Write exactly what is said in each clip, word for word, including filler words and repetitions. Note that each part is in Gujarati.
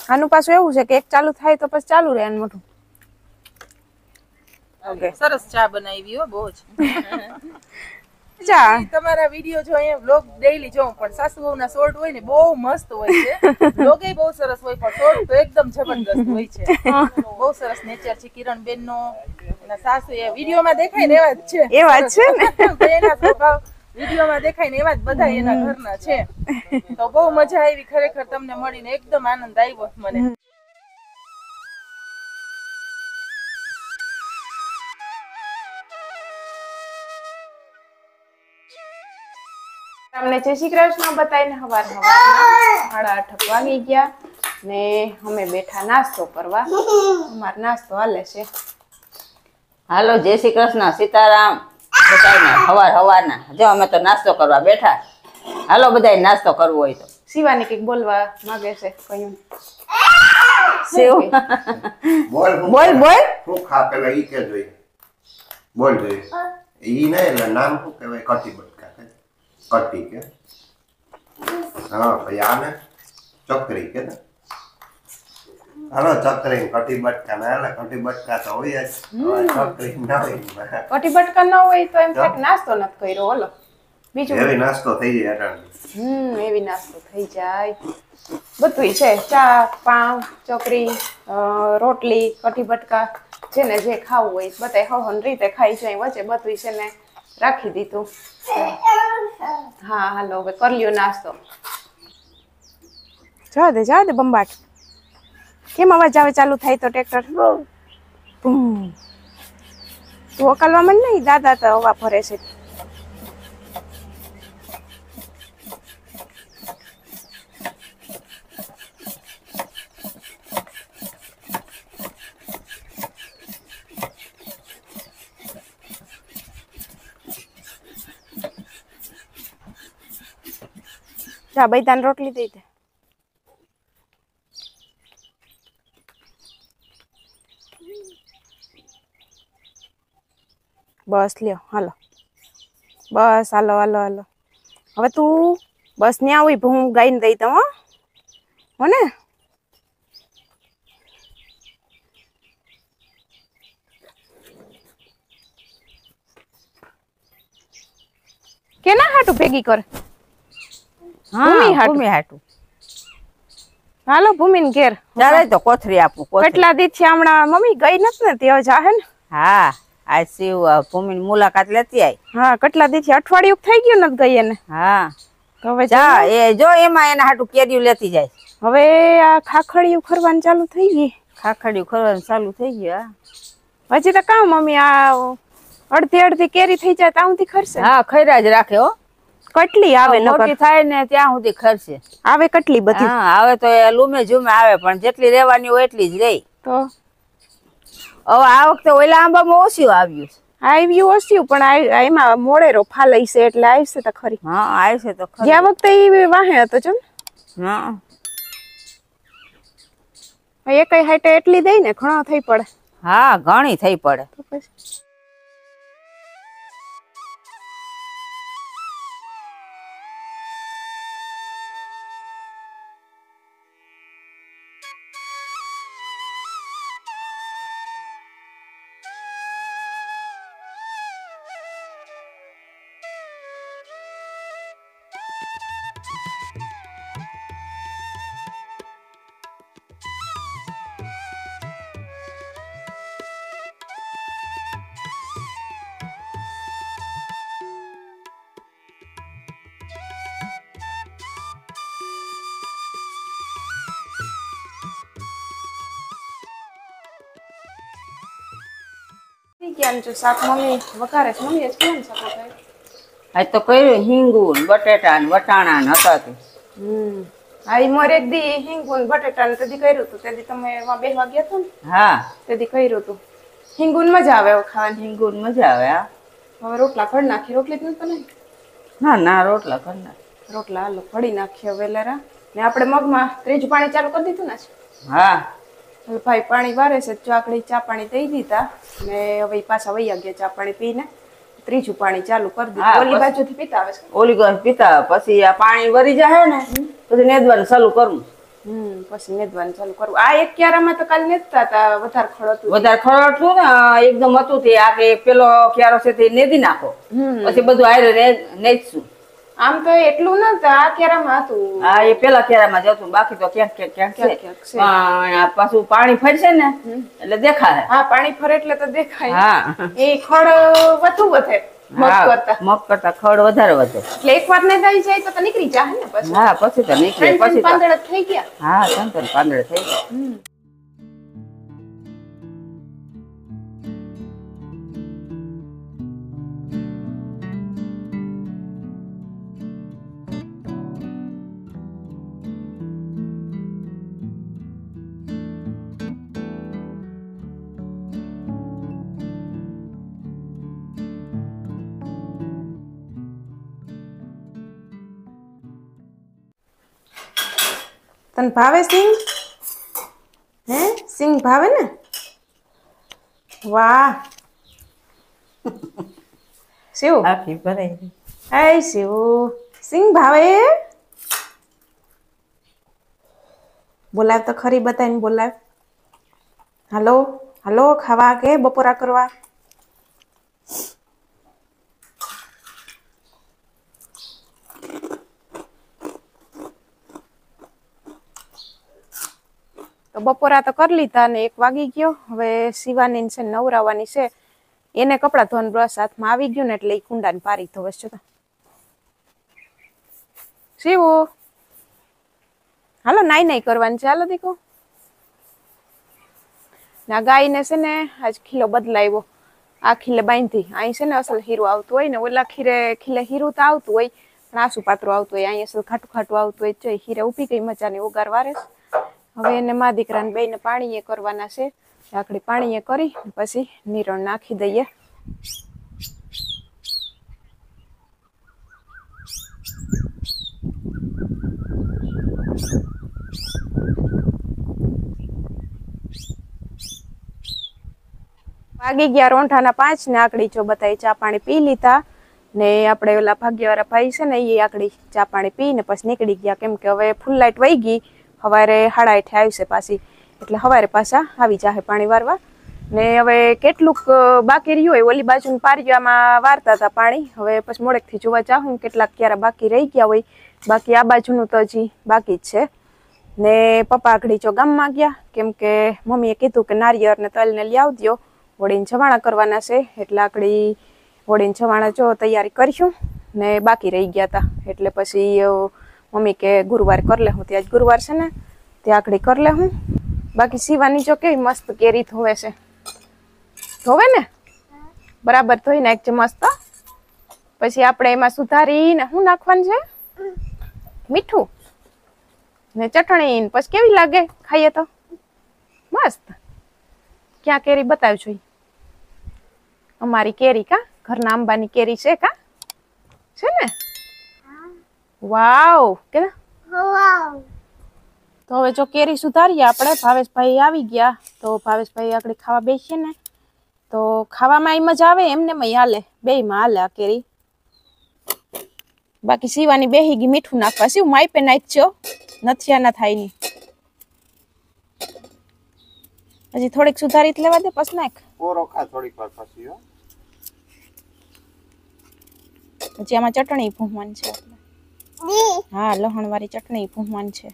આનું પાછું એવું છે કે એક ચાલુ થાય તો પછી ચાલુ રહે આનું મોઢું. ઓકે સરસ ચા બનાવી હો બહુ જ. ચા તમારા વિડિયો જો અહીંયા વ્લોગ ડેઈલી જોઉં પણ સાસુ વહુના શોર્ટ હોય ને બહુ મસ્ત હોય છે. વ્લોગે બહુ સરસ હોય પણ શોર્ટ તો એકદમ જબરદસ્ત હોય છે. બહુ સરસ નેચર છે કિરણબેન નો. એના સાસુ એ વિડિયોમાં દેખાય ને એવા જ છે. એવા જ છે ને એના સ્વભાવ વિડિયોમાં દેખાય ને એવા જ બધા એના ઘરના છે. તો બહુ મજા આવી ખરેખર તમને મળીને એકદમ આનંદ આવ્યો મને. તમને જય શ્રી કૃષ્ણ બતાવીને હવાર હવારના સાડા આઠ વાગી ગયા ને અમે બેઠા નાસ્તો કરવા. અમારો નાસ્તો હાલે છે. હાલો જય શ્રી કૃષ્ણ સીતારામ બધાને હવાર હવારના. જો અમે તો નાસ્તો કરવા બેઠા. હાલો બધાય નાસ્તો કરવો હોય તો. શિવાની કઈક બોલવા માંગે છે કયું શિવ બોલ બોલ બોલ હું ખા પેલા ઈ કે જોઈ બોલ જોઈ ઈ ને એટલે નામ શું કહેવાય કટી બટકા કટી કે હા ભાઈ આને ચકરી કે ને હાલો ચકરી કટી બટકા ના એટલે કટી બટકા તો હોય જ ચકરી ના હોય કટી બટકા ન હોય તો એમ થાય નાસ્તો નથી કર્યો. ઓલો બીજું એવી નાસ્તો થઈ જાય અટાણે. હમ એવી નાસ્તો થઈ જાય બધું છે. ચા પાવ ચોકરી રોટલી કઢી બટકા જેને જે ખાવું હોય બધા હવન રીતે ખાઈ જાય. વચ્ચે બધું છે ને રાખી દીધું. હા હાલો હવે કરી લ્યો નાસ્તો. જા દે જા દે બંબાટ. કેમ અવાજ આવે ચાલુ થાય તો ટ્રેક્ટર? તું અકલવા મને નહીં દાદા તો હવા ફરે છે. જા બૈદાન રોટલી દઈ દે. બસ લ્યો હાલો બસ હાલો હાલો હાલો હવે તું બસ ને આવી હું ગાઈને દઈ દઉં હો ને. કેના હાટું ભેગી કર? ભૂમિ ભૂમિ હાટું. હાલો ભૂમિન ઘેર ચાલે તો કોથરી આપું. કેટલા દી થી હમણાં મમ્મી ગઈ નથી ને ત્યાં જાહે ને. હા આ શિવ ભૂમિની મુલાકાત લેતી આવી. હા કેટલા દી થી અઠવાડિયું થઈ ગયું નથી ગઈ એને. હા હવે જા એ જો એમાં એના હાટું કેરીયું લેતી જાય. હવે આ ખાખડિયું ખરવાનું ચાલુ થઈ ગઈ. ખાખડિયું ખરવાનું ચાલુ થઈ ગયું. હા હજી તો કામ મમ્મી આ અડધી અડધી કેરી થઈ જાય ત્યાં સુધી ખરશે. હા ખૈરા જ રાખે હો. કેટલી આવે મોટી થાય ને ત્યાં સુધી ખર્ચે આવે કેટલી બધી. હા આવે તો એ લૂમે ઝૂમે આવે પણ જેટલી રહેવાની હોય એટલી જ રહી. તો હવે આ વખતે ઓલા આંબામાં ઓછું આવ્યું છે. આવ્યું ઓછું પણ એમાં મોડેરો ફાલાઈ છે એટલે આવશે તો ખરી. હા આવશે તો ખરી. ગયા વખતે એ વાહે હતો જો ને. હા એકઈ હાઈટે એટલી દઈ ને ઘણો થઈ પડે. હા ઘણી થઈ પડે. તો પછી શાક મમ્મી વઘારે છે. મમ્મી જ કેમ શાક વઘારે? આજ તો કર્યું હિંગુન બટેટા ને વટાણા ને હતા તે. હમ હા ઈ મોર એક દી હિંગુન બટેટા ને તેદી કર્યું હતું. તેદી તમે એમાં બેહવા ગયા હતા ને? હા તેદી કર્યું હતું. હિંગુન મજા આવે ખાવાની. હિંગુન મજા આવે. હા હવે રોટલા ઘડ નાખી. રોટલી જ નથી ને? ના ના રોટલા ઘડ નાખી. રોટલા હાલો ઘડી નાખીએ વેલેરા ને આપણે મગમાં ત્રીજું પાણી ચાલુ કરી દીધું ને. હા ભાઈ પાણી વારે છે. ચાકડી ચા પાણી દઈ દીધા ને હવે પાછા વૈયા ગયા ચા પાણી પીને. ત્રીજું પાણી ચાલુ કરી દીધું. ઓલી બાજુથી પીતા આવે છે. ઓલી બાજુ પીતા પછી આ પાણી વરી જાય ને પછી નેદવાનું ચાલુ કરવું. હમ પછી નેદવાનું ચાલુ કરવું. આ એક ક્યારામાં તો કાલ નેદતા હતા વધારે ખડ હતું. વધારે ખરડ છું ને એકદમ હતું તે આ કે પેલો ક્યારો છે તે નેદી નાખો પછી બધું આયરે નેદશું. આમ તો એટલું નતું આ ક્યારામાં હતું. હા એ પેલા ક્યારામાં જ હતું બાકી તો ક્યાંક ક્યાંક ક્યાંક ક્યાંક છે ક્યાંક છે. પણ આ પાછું પાણી ફરશે ને એટલે દેખાય. હા પાણી ફરે એટલે તો દેખાય. હા એ ખડ વધુ વધે મગ હા, કરતા. મગ કરતા ખડ વધારે વધે. એટલે એક વાર ને થઈ જાય તો તો નીકળી જાય ને પછી. હા પછી તો નીકળે ત્રણ ત્રણ પછી તો પાંદડા થઈ ગયા. હા ત્રણ ત્રણ પાંદડા થઈ ગયા. હમ. તને ભાવે સિંગ? હે સિંગ ભાવે ને? વાહ શિવ આખી ભરાઈ. હાય શિવ સિંગ ભાવે? બોલાવ તો ખરી બતાવીને બોલાવ. હાલો હાલો ખાવા કે બપોરા કરવા. તો બપોરા તો કરી લીધા ને એક વાગી ગયો. હવે શિવાની છે નવરાવાની છે એને કપડાં ધોવાનું બ્રશ હાથમાં આવી ગયું ને એટલે એ કુંડાને પારી ધોવે છે. તો શિવો હાલો નાઈ નાઈ કરવાની છે. હાલો દીકો ના ગાયને છે ને આજ ખીલો બદલાવ્યો. આ ખીલે બાંધી અહીં છે ને અસલ હીરું આવતું હોય ને ઓલા ખીરે ખીલે હીરું તો આવતું હોય પણ આસુ પાતળું આવતું હોય. અહીં અસલ ખાટું ખાટું આવતું હોય. જોઈ હીરે ઉભી ગઈ મજાની ઉગાર વારે. હવે એને મા દીકરાને બેને પાણી એ કરવાના છે. આખડી પાણી એ કરી પછી નીરણ નાખી દઈએ. વાગી ગયા રોંઠાના પાંચ ને આકડી જો બતાવી ચા પાણી પી લીધા ને આપણે ઓલા ભાગ્યવાળા ભાઈ છે ને એ આકડી ચા પાણી પી ને પછી નીકળી ગયા. કેમ કે હવે ફૂલ લાઈટ વહી ગઈ. સવારે સાડા આઠે આવશે પાછી એટલે સવારે પાછા આવી જાહે પાણી વારવા. ને હવે કેટલુંક બાકી રહ્યું હોય ઓલી બાજુ પારિયામાં વારતા હતા પાણી. હવે પછી મોડેકથી જોવા જાઉં કેટલાક ક્યારે બાકી રહી ગયા હોય. બાકી આ બાજુનું તો હજી બાકી જ છે. ને પપ્પા આઘડી જો ગામમાં ગયા કેમ કે મમ્મીએ કીધું કે નારિયેળ ને તલ ને લઈ આવજો હોળીને જવાણા કરવાના છે. એટલે આકડી હોળીને જવાણા જો તૈયારી કરીશું ને બાકી રહી ગયા હતા એટલે પછી મમ્મી કે ગુરુવાર કરી લે હું. ત્યાં જ ગુરુવાર છે ને ત્યાં આકડી કરી લે હું. બાકી શિવાની જો કેવી મસ્ત કેરી ધોવે છે. ધોવે ને બરાબર ધોઈ નાખજે મસ્ત. પછી આપણે એમાં સુધારીને શું નાખવાનું છે? મીઠું ને ચટણી. પછી કેવી લાગે ખાઈએ તો? મસ્ત. ક્યાં કેરી બતાવજો? અમારી કેરી કા ઘરના આંબાની કેરી છે કા છે ને? વાવ કે તો હવે જો કેરી સુધારીએ આપણે. ભાવેશભાઈ આવી ગયા તો ભાવેશભાઈ આગળ ખાવા બેસીએ ને તો ખાવામાં મજા આવે એમને હાલે બેયમાં હાલે આ કેરી. બાકી શિવાની બેહી ગઈ મીઠું નાખવા. શિવ માઈપે નાખજો નથી આના થાય ની. હજી થોડીક સુધારી લેવા દે પછી નાખ. પછી આમાં ચટણી ભૂમવાની છે. હા લહણ વાળી ચટણી ભૂમવાની છે.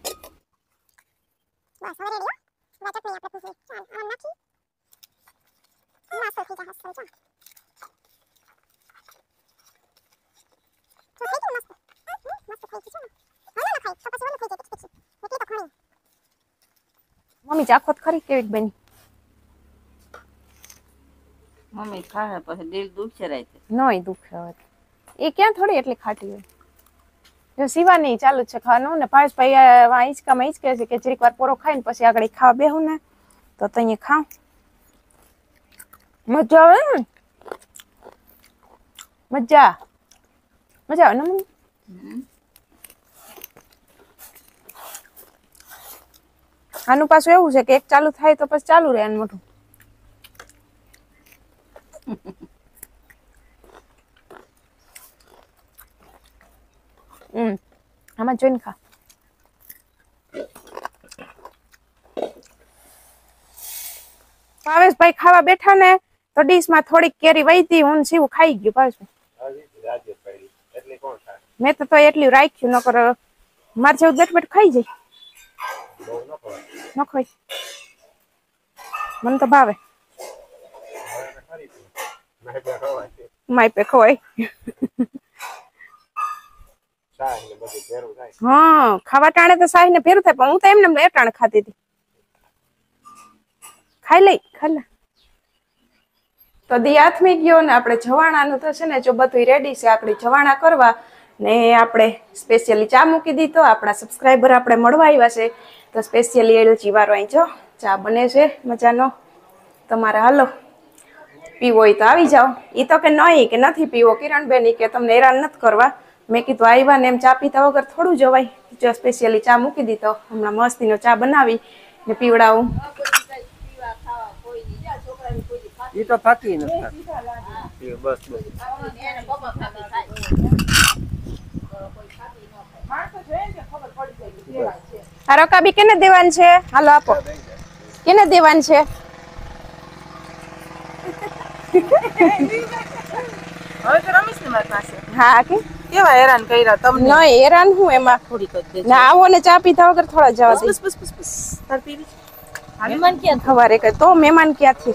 મમ્મી ચાખો ખરી કેવી બની? મમ્મી ખાય પછી દિલ દુખશે રાતે. નોય દુખે હવે એ ક્યાં થોડી એટલી ખાટી હોય. જો શિવાની ચાલુ છે ખાવાનું ને ભાવેશભાઈ હિંચકામાં હિંચકે છે કે જરીક વાર પોરો ખાઈને પછી આગળ ખાવા બેહું ને તો તઈ ખાવ મજા આવે ને. મજા મજા આવે ને. આનું પાછું એવું છે કે એક ચાલુ થાય તો પછી ચાલુ રહે આનું મોઢું. હમ આમાં જોઈને ખા. ભાવેશભાઈ ખાવા બેઠા ને તો ડીશમાં થોડીક કેરી વહી હતી, હું સીવું ખાઈ ગયું ભાવેશભાઈ. મેં તો તોય એટલું રાખ્યું, નકર મારે જેવું બેઠ બેઠ ખાઈ જાય. ન ખાય મને તો ભાવે. માય પે ખવાય. હા ખાવા ટાણે તો સાહી ને ફેરું થાય, પણ હું તો એમને એ ટાણે ખાતી હતી. ખાઈ લઈ ખાઈ લે. તો દી આથમી ગયો ને આપણે જવાણાનું તો છે ને જો બધું રેડી છે આપણે જવાણા કરવા ને આપણે સ્પેશિયલી ચા મૂકી દીધો. આપણા સબસ્ક્રાઈબર આપણે મળવા આવ્યા છે તો સ્પેશિયલી એલચી વાળો અહીં જો ચા બને છે મજાનો. તમારે હાલો પીવો હોય તો આવી જાઓ. એ તો કે નહીં કે નથી પીવો કિરણબેન, કે તમને હેરાન નથી કરવા. મેં કીધું આવ્યા ને એમ ચા પીતા વગર થોડું જવાય. જો સ્પેશિયલી ચા મૂકી દીધો, હમણાં મસ્તીનો ચા બનાવી ને પીવડાવું. ઈ તો થાકી નથી બસ બસ. આ રકાબી કેને દેવાન છે? હાલો આપો. કેને દેવાન છે? હવે તો રમીશ ને મારી પાસે. હા કે કેવા હેરાન કર્યા તમને. નહીં હેરાન હું એમાં થોડી કરી દેજો. ના આવો ને ચા પીતા વગર થોડા જવા દે. બસ બસ બસ બસ. તાર પીવી છે? મહેમાન ક્યાં? ખવારે કે તો મહેમાન ક્યાંથી?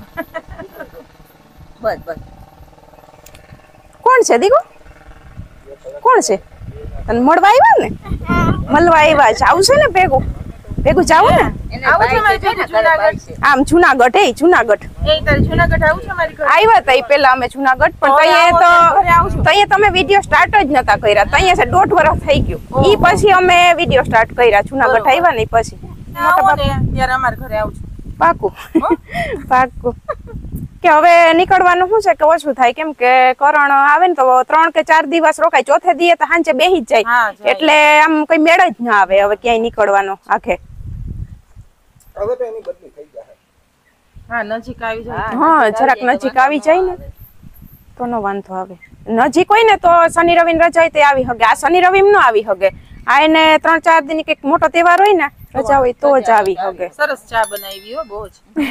બસ બસ. કોણ છે દીકુ? કોણ છે? તને મળવા આવ્યા ને? મળવા આવ્યા છે. આવું છે ને ભેગું ભેગું જાવું ને? આવું છે મારી ભેગું જુનાગઢ. આમ જુનાગઢ એ જુનાગઢ એ તારી જુનાગઢ આવું છે મારી ઘરે. આવ્યા તા ઈ પેલા અમે જુનાગઢ, પણ તઈએ તો તઈએ તમે વિડિયો સ્ટાર્ટ જ નતા કર્યા. તઈએ છે દોઢ વર્ષ થઈ ગયું. ઈ પછી અમે વિડિયો સ્ટાર્ટ કર્યા. જુનાગઢ આવ્યા ને ઈ પછી. આવો ને ત્યારે અમાર ઘરે આવજો. પાકું પાકું. કે હવે નીકળવાનું શું છે કે ઓછું થાય, કેમ કે કરણ આવે ને તો ત્રણ કે ચાર દિવસ રોકાય, ચોથે દીએ તો સાંજે બેહી જ જાય, એટલે આમ કઈ મેળ જ ના આવે હવે ક્યાંય નીકળવાનો આખે. હવે તો એની બદલી થઈ જાય. હા નજીક આવી જાય. હા જરાક નજીક આવી જાય ને તો નો વાંધો આવે. નજીક હોય ને તો શનિ રવિ રજા હોય તે આવી હગે. આ શનિ રવિ ન આવી હગે. આ એને ત્રણ ચાર દિન કઈક મોટો તહેવાર હોય ને રજા હોય તો જ આવી હગે. સરસ ચા બનાવી હો બહુ જ.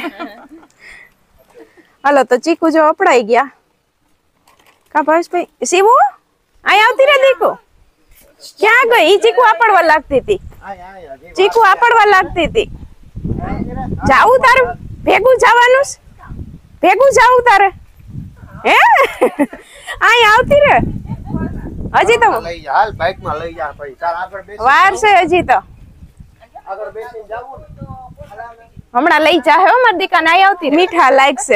હાલો તો ચીકુ જો અપડાઈ ગયા. કા ભાઈ શિવુ અહીં આવતી રે દીકુ. ક્યાં ગઈ? ઈ ચીકુ આપડવા લાગતી હતી. ચીકુ આપડવા લાગતી હતી. જાવું તારે ભેગું જવાનું? ભેગું જાવું તારે? હે અહીં આવતી રે. હજી તો લઈ જા હાલ બાઇક માં લઈ જા ભાઈ. ચાલ આગળ બેસી વાર છે હજી તો. આગળ બેસી જાવું ને. હમણાં લઈ જા હે મારી દીકરા અહીં આવતી. મીઠા લાગશે.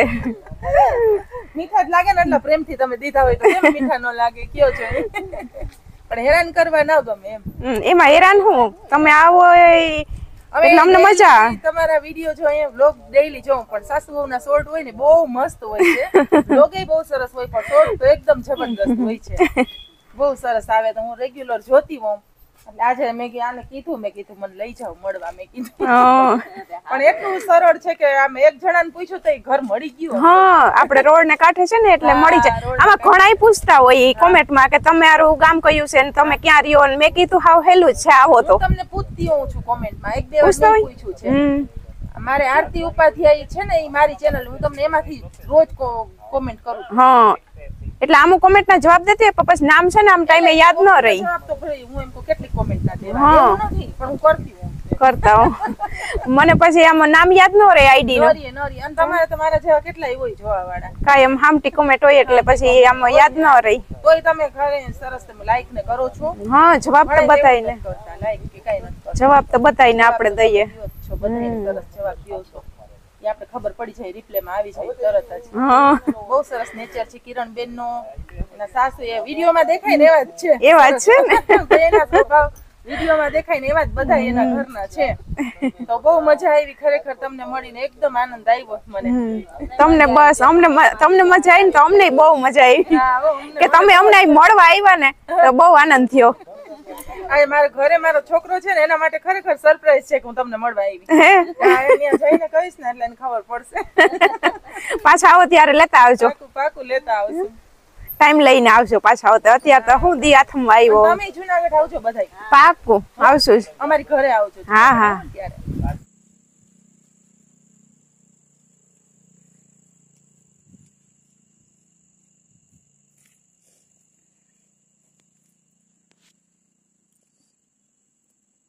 મીઠા જ લાગે ને એટલે પ્રેમથી તમે દીધા હોય તો કેમ મીઠા ન લાગે કયો છે. પણ હેરાન કરવા ના ગમે એમ. એમાં હેરાન હું તમે આવો એટલે અમને મજા. તમારા વિડીયો જો અહીંયા વ્લોગ ડેઈલી જોઉં, પણ સાસુ વહુના શોર્ટ હોય ને બહુ મસ્ત હોય છે. વ્લોગે બહુ સરસ હોય, પણ શોર્ટ તો એકદમ જબરદસ્ત હોય છે. બહુ સરસ આવે તો હું રેગ્યુલર જોતી હોઉં. એટલે આજે મેં આને કીધું મેં કીધું મને લઈ જાવ મળવા. મેં કીધું પણ એટલું સરળ છે કે આમ એક જણાને પૂછ્યું તો ઘર મળી ગયું. હા આપણે રોડ ને કાંઠે છે ને એટલે મળી જાય. આમાં ઘણાય પૂછતા હોય કોમેન્ટ માં કે તમે આરું ગામ કયું છે ને તમે ક્યાં રહ્યો, ને મેં કીધું હાવ હેલું જ છે આવો તો. તમને પૂછતી હોઉં છું કોમેન્ટ માં. એક બે વાર પૂછ્યું છે. મારે આરતી ઉપાધ્યાય છે ને એ મારી ચેનલ, હું તમને એમાંથી રોજ કોમેન્ટ કરું. હા એટલે આમ કોમેન્ટ ના જવાબ દેતી હોય પછી નામ છે ને આમ ટાઈમે યાદ ન રહી. જવાબ તો ભાઈ હું એમ કેટલી કોમેન્ટ ના દેવા એવું નથી, પણ હું કરતી હોઉં. કરતા હો મને પછી આમાં નામ યાદ ન રહે આઈડી નો. નોરી નોરી અને તમારે તમારા જેવા કેટલાય હોય જોવા વાળા. કાયમ હામટી કોમેન્ટ હોય એટલે પછી આમાં યાદ ન રહી. તોય તમે ઘરે સરસ તમે લાઈક ને કરો છો. હા જવાબ તો બતાવીને લાઈક કે કાઈ નથી કરતા. જવાબ તો બતાવીને આપણે દઈએ. બધાને સરસ જવાબ દો છો. એ આપણે ખબર પડી જાય, રિપ્લે માં આવી જાય તરત જ. હા બહુ સરસ નેચર છે કિરણબેન નો. એના સાસુ એ વિડીયો માં દેખાય ને એવા જ છે. એવા જ છે ને એના સ્વભાવ વિડીયો માં દેખાય ને એવા જ બધા એના ઘરના છે. તો બહુ મજા આવી ખરેખર તમને મળીને. એકદમ આનંદ આવ્યો મને. તમને બસ અમને તમને મજા આવી ને તો અમને બહુ મજા આવી કે તમે અમને મળવા આવ્યા ને તો બહુ આનંદ થયો. આ મારા ઘરે મારો છોકરો છે ને એના માટે ખરેખર સરપ્રાઈઝ છે કે હું તમને મળવા આવી. ત્યાં જઈને કહીશ ને એટલે એને ખબર પડશે. પાછા આવો ત્યારે લેતા આવજો. પાકું પાકું લેતા આવશું. ટાઈમ લઈને આવજો પાછા આવો. અત્યારે તો હું દી હાથમાં આવ્યો. તમે જુનાગઢ આવજો બધાય. પાકું આવશું. અમારી ઘરે આવજો. હા હા ત્યારે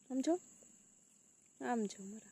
આમ જો આમ જો મારા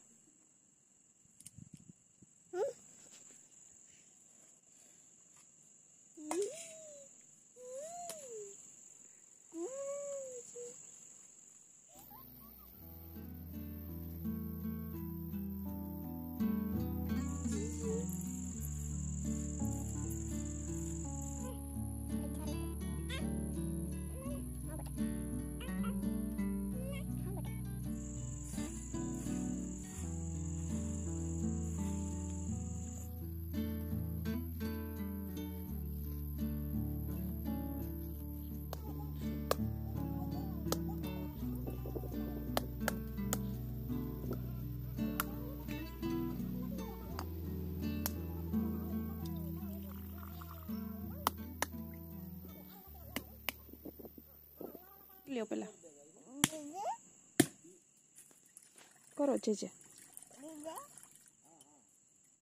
લ્યો પેલા કરો જે જે